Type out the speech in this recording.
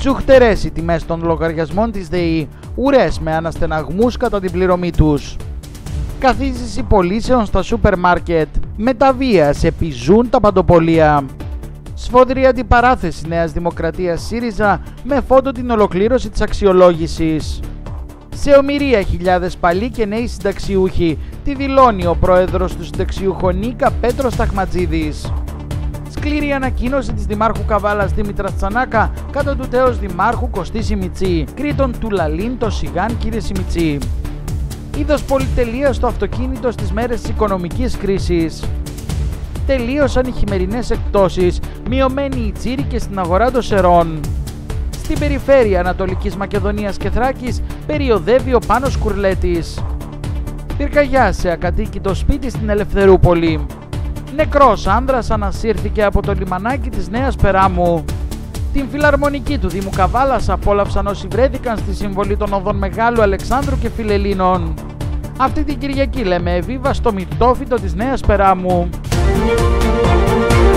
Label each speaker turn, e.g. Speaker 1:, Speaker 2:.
Speaker 1: Τσουχτερές οι τιμές των λογαριασμών της ΔΕΗ, ουρές με αναστεναγμούς κατά την πληρωμή τους. Καθίζηση πωλήσεων στα σούπερ μάρκετ, με τα βίας επιζούν τα παντοπολία. Σφοδρή αντιπαράθεση Νέας Δημοκρατίας ΣΥΡΙΖΑ με φόντο την ολοκλήρωση της αξιολόγησης. Σε ομηρία χιλιάδες παλιοί και νέοι συνταξιούχοι, τη δηλώνει ο πρόεδρος του συνταξιουχονίκα Πέτρος Ταχματζίδης. Σκληρή ανακοίνωση της Δημάρχου Καβάλας Δήμητρας Τσανάκα κατά του τέος Δημάρχου Κωστή Σιμιτσή. Κρήτον του Λαλίν το Σιγάν κύριε Σιμιτσή. Είδος πολυτελείας στο αυτοκίνητο στις μέρες της οικονομικής κρίσης. Τελείωσαν οι χειμερινές εκπτώσεις, μειωμένοι οι τσίρικες στην αγορά των σερών. Στην περιφέρεια Ανατολικής Μακεδονίας και Θράκης περιοδεύει ο Πάνος Κουρλέτης. Πυρκαγιά σε ακατοίκητο σπίτι στην Ελευθερούπολη. Νεκρός άνδρας ανασύρθηκε από το λιμανάκι της Νέας Περάμου. Την φιλαρμονική του Δήμου Καβάλας απόλαυσαν όσοι βρέθηκαν στη συμβολή των οδών Μεγάλου Αλεξάνδρου και Φιλελλήνων. Αυτή την Κυριακή λέμε εβίβα στο μυρτόφυτο της Νέας Περάμου.